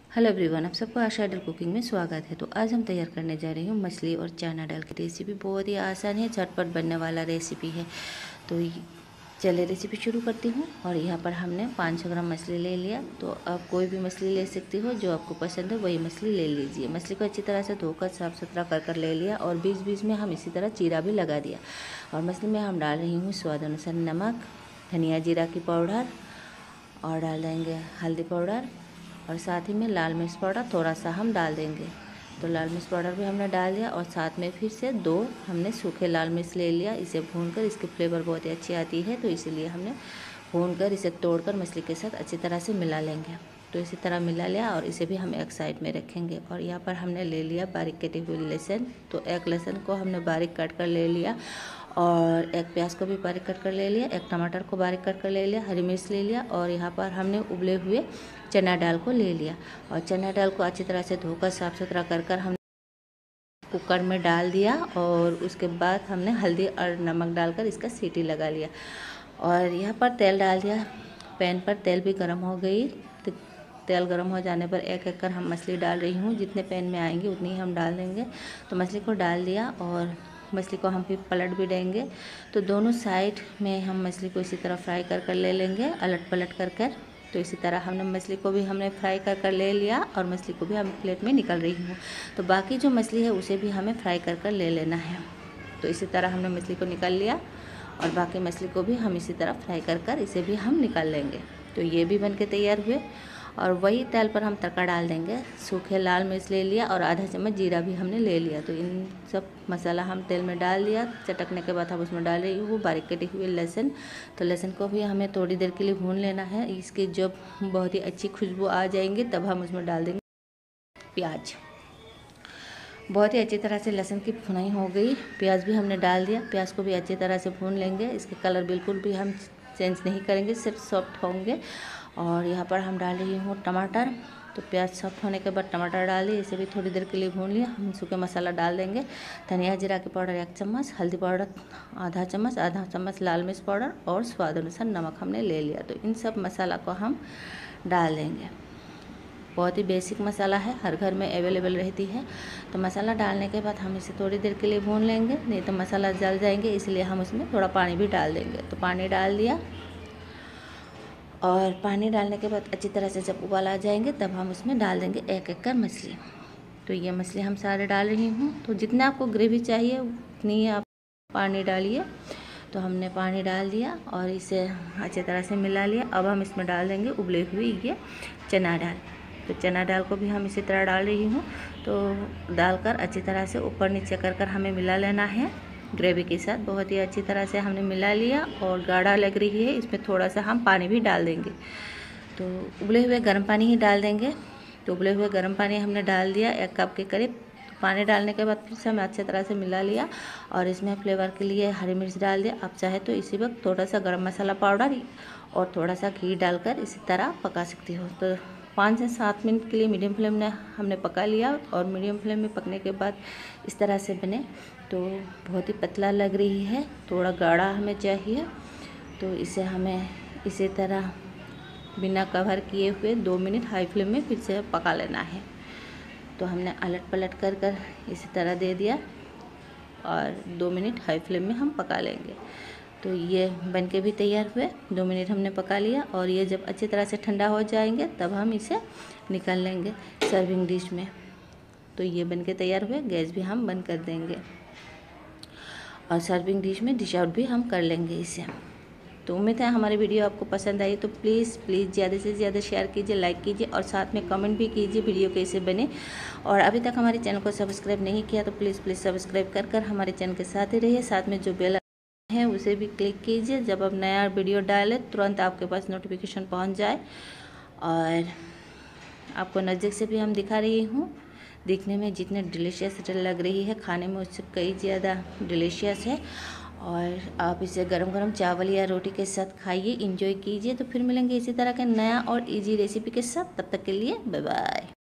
Hello everyone, आप सबको आशा डल cooking में स्वागत है। तो आज हम तैयार करने जा रही हूँ मछली और चना दाल की रेसिपी। बहुत ही आसान है, झटपट बनने वाला रेसिपी है। तो चलिए रेसिपी शुरू करती हूँ। और यहाँ पर हमने 500 ग्राम मछली ले लिया। तो आप कोई भी मछली ले सकती हो, जो आपको पसंद है वही मछली ले लीजिए। मछली को अच्छी तरह से धोकर साफ़ सुथरा कर ले लिया और बीच बीच में हम इसी तरह चीरा भी लगा दिया। और मछली में हम डाल रही हूँ स्वाद अनुसार नमक, धनिया जीरा की पाउडर, और डाल देंगे हल्दी पाउडर, और साथ ही में लाल मिर्च पाउडर थोड़ा सा हम डाल देंगे। तो लाल मिर्च पाउडर भी हमने डाल दिया। और साथ में फिर से 2 हमने सूखे लाल मिर्च ले लिया। इसे भूनकर इसकी फ्लेवर बहुत ही अच्छी आती है, तो इसीलिए हमने भूनकर इसे तोड़कर मछली के साथ अच्छी तरह से मिला लेंगे। तो इसी तरह मिला लिया और इसे भी हम एक साइड में रखेंगे। और यहाँ पर हमने ले लिया बारीक कटी हुई लहसुन। तो एक लहसुन को हमने बारीक काट कर ले लिया, और एक प्याज को भी बारीक कट कर ले लिया, एक टमाटर को बारीक कट कर ले लिया, हरी मिर्च ले लिया, और यहाँ पर हमने उबले हुए चना दाल को ले लिया। और चना दाल को अच्छी तरह से धोकर साफ़ सुथरा कर हम कुकर में डाल दिया। और उसके बाद हमने हल्दी और नमक डालकर इसका सीटी लगा लिया। और यहाँ पर तेल डाल दिया। पैन पर तेल भी गर्म हो गई। तो तेल गर्म हो जाने पर एक एक कर हम मछली डाल रही हूँ। जितने पैन में आएंगे उतनी ही हम डाल देंगे। तो मछली को डाल दिया और मछली को हम फिर पलट भी देंगे। तो दोनों साइड में हम मछली को इसी तरह फ्राई कर ले लेंगे, अलट पलट कर। तो इसी तरह हमने मछली को भी हमने फ्राई कर ले लिया, और मछली को भी हम प्लेट में निकल रही हूँ। तो बाकी जो मछली है उसे भी हमें फ्राई कर ले लेना है। तो इसी तरह हमने मछली को निकाल लिया, और बाकी मछली को भी हम इसी तरह फ्राई कर इसे भी हम निकाल लेंगे। तो ये भी बनके तैयार हुए। और वही तेल पर हम तड़का डाल देंगे। सूखे लाल मिर्च ले लिया और आधा चम्मच जीरा भी हमने ले लिया। तो इन सब मसाला हम तेल में डाल दिया। चटकने के बाद हम उसमें डाल रही हूँ बारीक कटी हुई लहसुन। तो लहसुन को भी हमें थोड़ी देर के लिए भून लेना है। इसकी जब बहुत ही अच्छी खुशबू आ जाएंगी तब हम उसमें डाल देंगे प्याज। बहुत ही अच्छी तरह से लहसुन की भुनाई हो गई। प्याज भी हमने डाल दिया। प्याज को भी अच्छी तरह से भून लेंगे। इसके कलर बिल्कुल भी हम चेंज नहीं करेंगे, सिर्फ सॉफ्ट होंगे। और यहाँ पर हम डाल रही हूँ टमाटर। तो प्याज सॉफ्ट होने के बाद टमाटर डाल दिए, इसे भी थोड़ी देर के लिए भून लिया। हम सूखे मसाला डाल देंगे। धनिया जीरा की पाउडर 1 चम्मच, हल्दी पाउडर आधा चम्मच लाल मिर्च पाउडर, और स्वाद अनुसार नमक हमने ले लिया। तो इन सब मसाला को हम डाल देंगे। बहुत ही बेसिक मसाला है, हर घर में अवेलेबल रहती है। तो मसाला डालने के बाद हम इसे थोड़ी देर के लिए भून लेंगे, नहीं तो मसाला जल जाएंगे, इसलिए हम उसमें थोड़ा पानी भी डाल देंगे। तो पानी डाल दिया, और पानी डालने के बाद अच्छी तरह से जब उबाल आ जाएंगे तब हम उसमें डाल देंगे एक एक कर मछली। तो ये मछली हम सारे डाल रही हूँ। तो जितना आपको ग्रेवी चाहिए उतनी आप पानी डालिए। तो हमने पानी डाल दिया और इसे अच्छी तरह से मिला लिया। अब हम इसमें डाल देंगे उबले हुए ये चना दाल। तो चना दाल को भी हम इसी तरह डाल रही हूँ। तो डालकर अच्छी तरह से ऊपर नीचे कर हमें मिला लेना है ग्रेवी के साथ। बहुत ही अच्छी तरह से हमने मिला लिया, और गाढ़ा लग रही है, इसमें थोड़ा सा हम पानी भी डाल देंगे। तो उबले हुए गर्म पानी ही डाल देंगे। तो उबले हुए गर्म पानी हमने डाल दिया 1 कप के करीब। पानी डालने के बाद फिर से हमें अच्छी तरह से मिला लिया, और इसमें फ्लेवर के लिए हरी मिर्च डाल दिया। आप चाहे तो इसी वक्त थोड़ा सा गरम मसाला पाउडर और थोड़ा सा घी डालकर इसी तरह पका सकती हो। तो 5 से 7 मिनट के लिए मीडियम फ्लेम में हमने पका लिया। और मीडियम फ्लेम में पकने के बाद इस तरह से बने। तो बहुत ही पतला लग रही है, थोड़ा गाढ़ा हमें चाहिए। तो इसे हमें इसी तरह बिना कवर किए हुए 2 मिनट हाई फ्लेम में फिर से पका लेना है। तो हमने अलट पलट कर इसी तरह दे दिया, और 2 मिनट हाई फ्लेम में हम पका लेंगे। तो ये बनके भी तैयार हुए। 2 मिनट हमने पका लिया, और ये जब अच्छी तरह से ठंडा हो जाएंगे तब हम इसे निकाल लेंगे सर्विंग डिश में। तो ये बनके तैयार हुए। गैस भी हम बंद कर देंगे, और सर्विंग डिश में डिश आउट भी हम कर लेंगे इसे। तो उम्मीद है हमारी वीडियो आपको पसंद आई। तो प्लीज़ ज़्यादा से ज़्यादा शेयर कीजिए, लाइक कीजिए, और साथ में कमेंट भी कीजिए वीडियो कैसे बने। और अभी तक हमारे चैनल को सब्सक्राइब नहीं किया तो प्लीज़ सब्सक्राइब कर हमारे चैनल के साथ ही रहिए। साथ में जो बेल है उसे भी क्लिक कीजिए, जब अब नया वीडियो डालें तुरंत आपके पास नोटिफिकेशन पहुँच जाए। और आपको नज़दीक से भी हम दिखा रही हूँ। दिखने में जितने डिलीशियस लग रही है, खाने में उससे कई ज़्यादा डिलीशियस है। और आप इसे गरम गरम चावल या रोटी के साथ खाइए, इंजॉय कीजिए। तो फिर मिलेंगे इसी तरह के नया और इजी रेसिपी के साथ। तब तक के लिए बाय बाय।